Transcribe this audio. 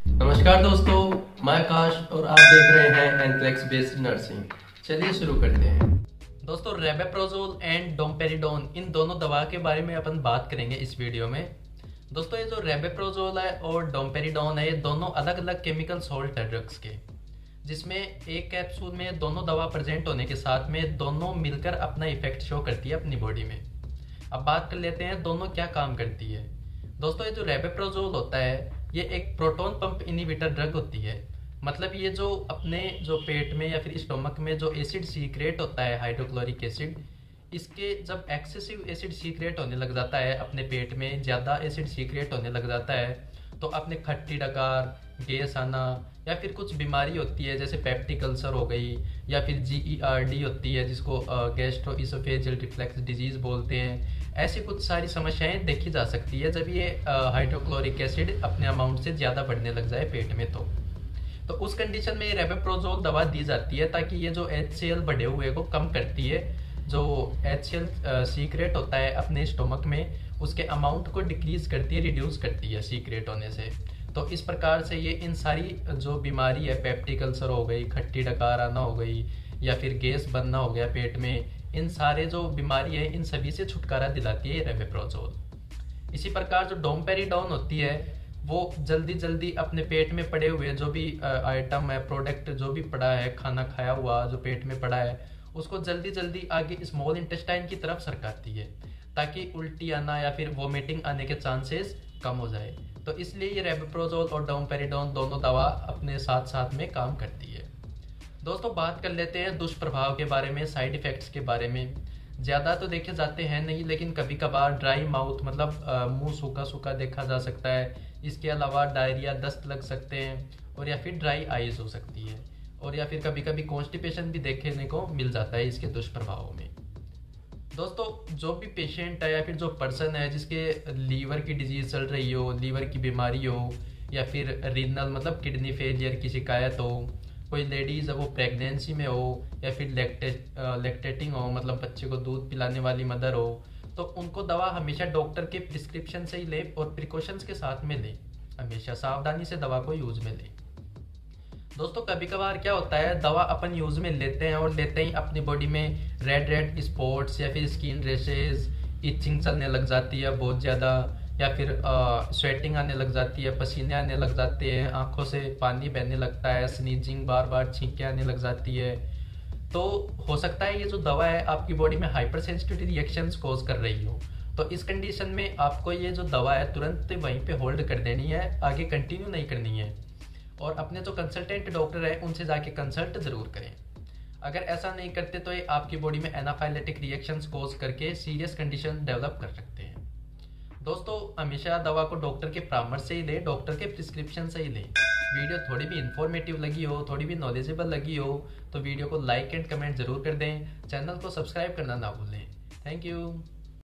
नमस्कार दोस्तों, मैं आकाश और आप देख रहे हैं एंथ्रेक्स बेस्ड नर्सिंग। चलिए शुरू करते हैं। दोस्तों, रेबेप्रोजोल एंड डोमपेरिडोन इन दोनों दवा के बारे में अपन बात करेंगे इस वीडियो में। दोस्तों, ये जो रेबेप्रोजोल है और डोमपेरिडोन है, ये दोनों अलग अलग केमिकल सॉल्ट है ड्रग्स के, जिसमें एक कैप्सूल में दोनों दवा प्रेजेंट होने के साथ में दोनों मिलकर अपना इफेक्ट शो करती है अपनी बॉडी में। अब बात कर लेते हैं दोनों क्या काम करती है। दोस्तों, ये जो रेबेप्रोजोल होता है, ये एक प्रोटॉन पंप इनहिबिटर ड्रग होती है। मतलब ये जो अपने जो पेट में या फिर स्टोमक में जो एसिड सीक्रेट होता है, हाइड्रोक्लोरिक एसिड, इसके जब एक्सेसिव एसिड सीक्रेट होने लग जाता है, अपने पेट में ज़्यादा एसिड सीक्रेट होने लग जाता है, तो अपने खट्टी डकार, गैस आना या फिर कुछ बीमारी होती है जैसे पेप्टिक अल्सर हो गई, या फिर GERD होती है जिसको गैस्ट्रो इसोफेजियल रिफ्लेक्स डिजीज बोलते हैं। ऐसी कुछ सारी समस्याएं देखी जा सकती है जब ये हाइड्रोक्लोरिक एसिड अपने अमाउंट से ज़्यादा बढ़ने लग जाए पेट में। तो उस कंडीशन में रेबेप्रोजोल दवा दी जाती है ताकि ये जो HCl बढ़े हुए को कम करती है। जो HCl सीक्रेट होता है अपने स्टोमक में, उसके अमाउंट को डिक्रीज करती है, रिड्यूस करती है सीक्रेट होने से। तो इस प्रकार से ये इन सारी जो बीमारी है, पेप्टिक अल्सर हो गई, खट्टी डकार आना हो गई, या फिर गैस बनना हो गया पेट में, इन सारे जो बीमारी है इन सभी से छुटकारा दिलाती है रेबेप्रोजोल। इसी प्रकार जो डोमपेरिडोन होती है, वो जल्दी जल्दी अपने पेट में पड़े हुए जो भी आइटम है, प्रोडक्ट जो भी पड़ा है, खाना खाया हुआ जो पेट में पड़ा है, उसको जल्दी जल्दी आगे स्मॉल इंटेस्टाइन की तरफ सरकाती है ताकि उल्टी आना या फिर वोमिटिंग आने के चांसेस कम हो जाए। तो इसलिए ये रेबेप्रोजोल और डोमपेरिडोन दोनों दवा अपने साथ साथ में काम करती है। दोस्तों, बात कर लेते हैं दुष्प्रभाव के बारे में, साइड इफेक्ट्स के बारे में। ज़्यादा तो देखे जाते हैं नहीं, लेकिन कभी कभार ड्राई माउथ मतलब मुंह सूखा सूखा देखा जा सकता है। इसके अलावा डायरिया, दस्त लग सकते हैं, और या फिर ड्राई आइज हो सकती है, और या फिर कभी कभी कॉन्स्टिपेशन भी देखने को मिल जाता है इसके दुष्प्रभावों में। दोस्तों, जो भी पेशेंट है या फिर जो पर्सन है जिसके लीवर की डिजीज चल रही हो, लीवर की बीमारी हो, या फिर रीनल मतलब किडनी फेलियर की शिकायत हो, कोई लेडीज़ है वो प्रेगनेंसी में हो, या फिर लैक्टेटिंग हो मतलब बच्चे को दूध पिलाने वाली मदर हो, तो उनको दवा हमेशा डॉक्टर के प्रिस्क्रिप्शन से ही ले और प्रिकॉशंस के साथ में ले। हमेशा सावधानी से दवा को यूज में ले। दोस्तों, कभी कभार क्या होता है, दवा अपन यूज में लेते हैं और लेते ही अपनी बॉडी में रेड रेड स्पॉट्स या फिर स्किन रेशेज, इचिंग चलने लग जाती है बहुत ज़्यादा, या फिर स्वेटिंग आने लग जाती है, पसीने आने लग जाते हैं, आंखों से पानी बहने लगता है, स्नीजिंग, बार बार छींकें आने लग जाती है। तो हो सकता है ये जो दवा है आपकी बॉडी में हाइपर सेंसिटिविटी रिएक्शंस कॉज कर रही हो। तो इस कंडीशन में आपको ये जो दवा है तुरंत वहीं पे होल्ड कर देनी है, आगे कंटिन्यू नहीं करनी है, और अपने जो कंसल्टेंट डॉक्टर है उनसे जाके कंसल्ट जरूर करें। अगर ऐसा नहीं करते तो ये आपकी बॉडी में एनाफाइलेटिक रिएक्शंस कॉज करके सीरियस कंडीशन डेवलप कर सकते हैं। दोस्तों, हमेशा दवा को डॉक्टर के परामर्श से ही ले, डॉक्टर के प्रिस्क्रिप्शन से ही ले। वीडियो थोड़ी भी इंफॉर्मेटिव लगी हो, थोड़ी भी नॉलेजेबल लगी हो, तो वीडियो को लाइक एंड कमेंट जरूर कर दें। चैनल को सब्सक्राइब करना ना भूलें। Thank you.